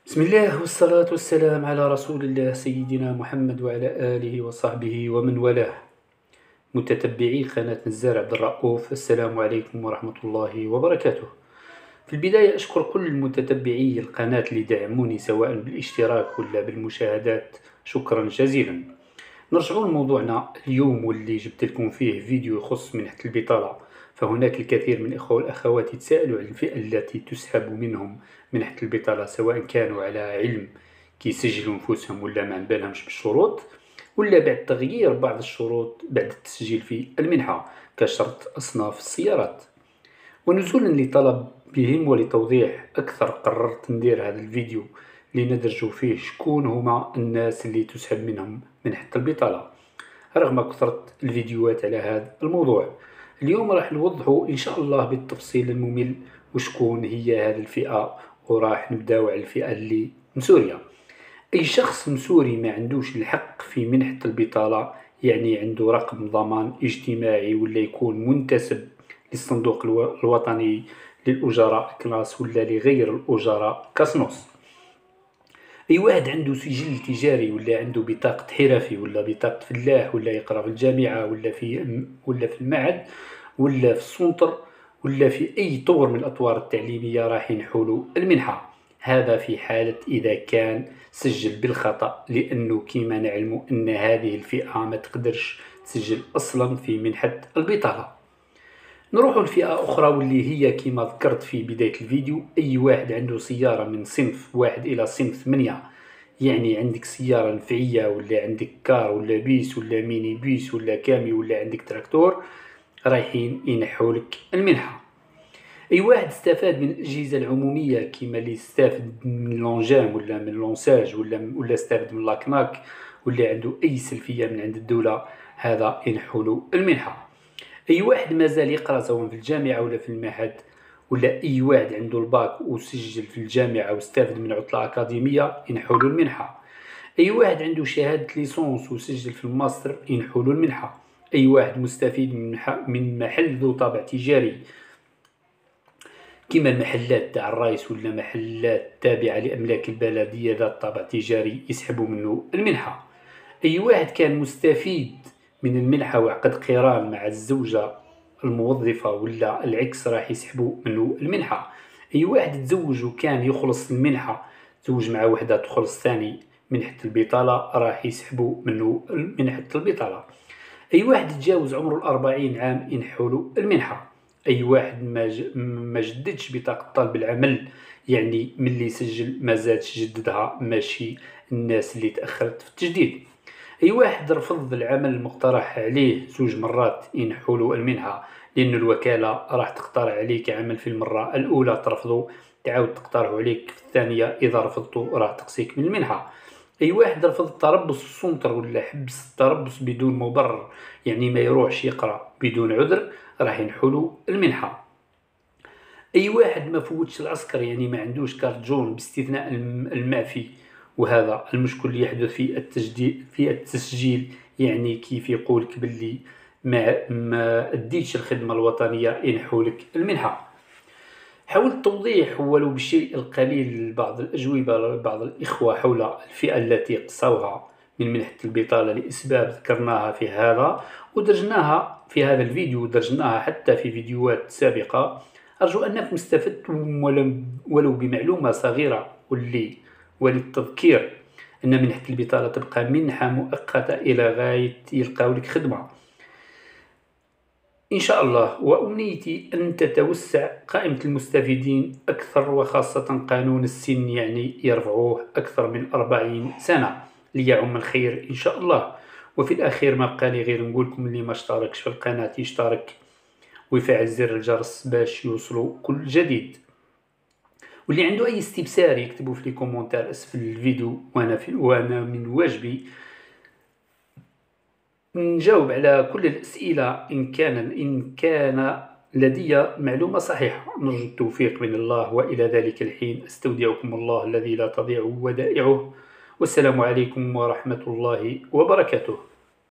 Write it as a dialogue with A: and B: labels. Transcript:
A: بسم الله والصلاة والسلام على رسول الله سيدنا محمد وعلى آله وصحبه ومن والاه. متتبعي قناة نزار عبد الرؤوف، السلام عليكم ورحمة الله وبركاته. في البداية أشكر كل متتبعي القناة اللي دعموني سواء بالاشتراك ولا بالمشاهدات، شكرا جزيلا. نرجع لموضوعنا اليوم واللي جبت لكم فيه فيديو يخص منحة البطالة. فهناك الكثير من الإخوة والأخوات يتساءلوا عن الفئة التي تسحب منهم منحة البطالة، سواء كانوا على علم كيسجلوا نفوسهم ولا ما بالهمش بالشروط، ولا بعد تغيير بعض الشروط بعد التسجيل في المنحة كشرط أصناف السيارات. ونزولا لطلب بهم ولتوضيح أكثر قررت ندير هذا الفيديو لندرجوا فيه شكون هما الناس اللي تسحب منهم منحة البطالة. رغم كثرة الفيديوهات على هذا الموضوع، اليوم راح نوضحوا إن شاء الله بالتفصيل الممل وشكون هي هذه الفئة، وراح نبداو على الفئة اللي من سوريا. أي شخص من سوري ما عندوش الحق في منحة البطالة، يعني عنده رقم ضمان اجتماعي ولا يكون منتسب للصندوق الوطني للأجراء كلاس ولا لغير الأجراء كاسنوس. أي واحد عنده سجل تجاري ولا عنده بطاقة حرفي ولا بطاقة فلاح ولا يقرأ في الجامعة ولا في المعهد ولا في السونتر ولا في أي طور من الأطوار التعليمية راح ينحولوا المنحة. هذا في حالة إذا كان سجل بالخطأ، لأنه كما نعلم أن هذه الفئة ما تقدرش تسجل أصلا في منحة البطالة. نروح لفئة أخرى واللي هي كما ذكرت في بداية الفيديو، أي واحد عنده سيارة من صنف 1 إلى صنف 8، يعني عندك سيارة نفعية ولا عندك كار ولا بيس ولا ميني بيس ولا كامي ولا عندك تراكتور، رايحين ينحولك المنحة. أي واحد استفاد من الأجهزة العمومية كما اللي استفاد من لونجام ولا من لونساج ولا استفاد من لاكناك ولا عنده أي سلفية من عند الدولة، هذا ينحولو المنحة. أي واحد مازال يقرأ سواء في الجامعة ولا في المعهد، ولا أي واحد عنده الباك وسجل في الجامعة واستفاد من عطلة أكاديمية، ينحولو المنحة. أي واحد عنده شهادة ليسونس وسجل في الماستر، ينحولو المنحة. أي واحد مستفيد من محل ذو طابع تجاري كما المحلات تاع الرايس ولا محلات تابعة لأملاك البلدية ذات طابع تجاري، يسحبوا منه المنحة. أي واحد كان مستفيد من المنحة وعقد قران مع الزوجة الموظفة ولا العكس، راح يسحبوا منه المنحة. أي واحد تزوج وكان يخلص المنحة، تزوج مع وحدة تخلص ثاني منحة البطالة، راح يسحبوا منه منحة البطالة. أي واحد تجاوز عمره 40 عام ينحولوا المنحة. أي واحد ما جددش بطاقة طالب العمل، يعني ملي سجل ما زادش جددها، ماشي الناس اللي تأخرت في التجديد. أي واحد رفض العمل المقترح عليه 2 مرات ينحولوا المنحة، لأن الوكالة راح تقترح عليك عمل في المرة الأولى ترفضه، تعاود تقترح عليك في الثانية، إذا رفضته راح تقصيك من المنحة. أي واحد رفض التربص في السونتر ولا حبس التربص بدون مبرر، يعني ما يروحش يقرأ بدون عذر، راح ينحولوا المنحة. أي واحد ما فوتش العسكر، يعني ما عندوش كارت جون باستثناء المعفي، وهذا المشكل اللي يحدث في التسجيل، يعني كيف يقولك باللي ما أديتش الخدمة الوطنية ينحولك المنحة. حاولت توضيح ولو بالشيء القليل بعض الأجوبة لبعض الإخوة حول الفئة التي قصوها من منحة البطالة لأسباب ذكرناها في هذا ودرجناها في هذا الفيديو، ودرجناها حتى في فيديوهات سابقة. أرجو أنكم استفدتم ولو بمعلومة صغيرة. وللتذكير أن منحة البطالة تبقى منحة مؤقتة إلى غاية يلقاو لك خدمة إن شاء الله. وأمنيتي أن تتوسع قائمة المستفيدين أكثر، وخاصة قانون السن يعني يرفعوه أكثر من 40 سنة ليعم الخير إن شاء الله. وفي الأخير ما بقى لي غير نقولكم اللي ما اشتركش في القناة يشترك ويفعل زر الجرس باش يوصلوا كل جديد. واللي عنده أي استفسار يكتبوا في الكومنتار أسفل الفيديو، وأنا من واجبي نجاوب على كل الأسئلة إن كان لدي معلومة صحيحة. نرجو التوفيق من الله، وإلى ذلك الحين أستودعكم الله الذي لا تضيع ودائعه، والسلام عليكم ورحمة الله وبركاته.